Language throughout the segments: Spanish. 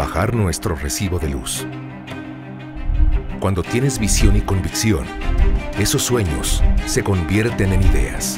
bajar nuestro recibo de luz. Cuando tienes visión y convicción, esos sueños se convierten en ideas.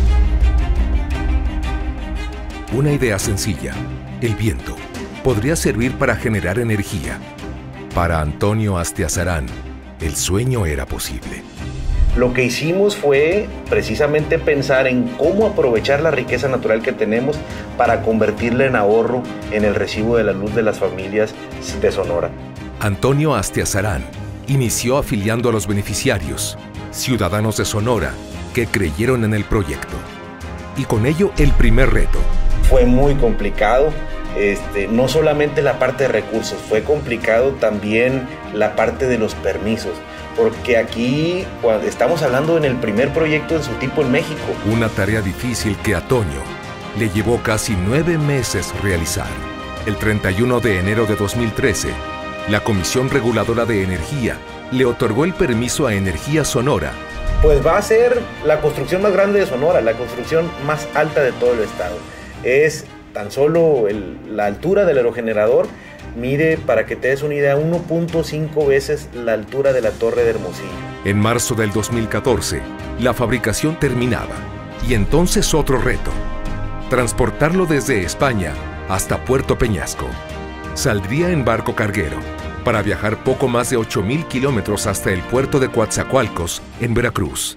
Una idea sencilla, el viento, podría servir para generar energía. Para Antonio Astiazarán, el sueño era posible. Lo que hicimos fue precisamente pensar en cómo aprovechar la riqueza natural que tenemos para convertirla en ahorro en el recibo de la luz de las familias de Sonora. Antonio Astiazarán inició afiliando a los beneficiarios, ciudadanos de Sonora, que creyeron en el proyecto. Y con ello el primer reto. Fue muy complicado, no solamente la parte de recursos, fue complicado también la parte de los permisos. Porque aquí estamos hablando en el primer proyecto de su tipo en México. Una tarea difícil que a Toño le llevó casi 9 meses realizar. El 31 de enero de 2013, la Comisión Reguladora de Energía le otorgó el permiso a Energía Sonora. Pues va a ser la construcción más grande de Sonora, la construcción más alta de todo el estado. Es tan solo la altura del aerogenerador. Mire, para que te des una idea, 1.5 veces la altura de la Torre de Hermosillo. En marzo del 2014, la fabricación terminaba. Y entonces otro reto: transportarlo desde España hasta Puerto Peñasco. Saldría en barco carguero para viajar poco más de 8,000 kilómetros hasta el puerto de Coatzacoalcos, en Veracruz.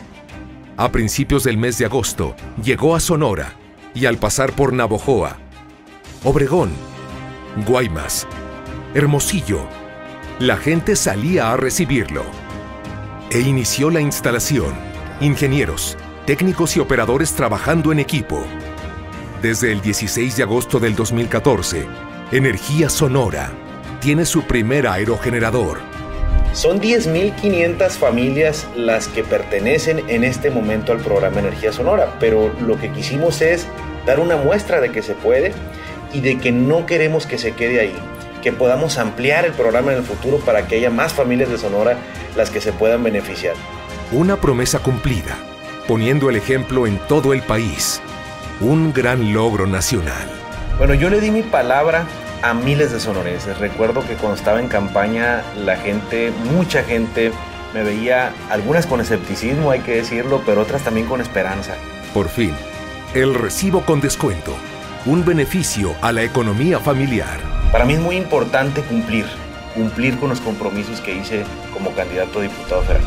A principios del mes de agosto, llegó a Sonora y al pasar por Navojoa, Obregón, Guaymas, Hermosillo, la gente salía a recibirlo. E inició la instalación. Ingenieros, técnicos y operadores trabajando en equipo. Desde el 16 de agosto del 2014, Energía Sonora tiene su primer aerogenerador. Son 10,500 familias las que pertenecen en este momento al programa Energía Sonora, pero lo que quisimos es dar una muestra de que se puede y de que no queremos que se quede ahí, que podamos ampliar el programa en el futuro para que haya más familias de Sonora las que se puedan beneficiar. Una promesa cumplida, poniendo el ejemplo en todo el país. Un gran logro nacional. Bueno, yo le di mi palabra a miles de sonorenses. Recuerdo que cuando estaba en campaña, la gente, mucha gente, me veía, algunas con escepticismo, hay que decirlo, pero otras también con esperanza. Por fin, el recibo con descuento. Un beneficio a la economía familiar. Para mí es muy importante cumplir con los compromisos que hice como candidato a diputado federal.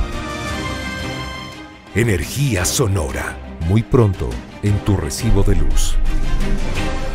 Energía Sonora. Muy pronto en tu recibo de luz.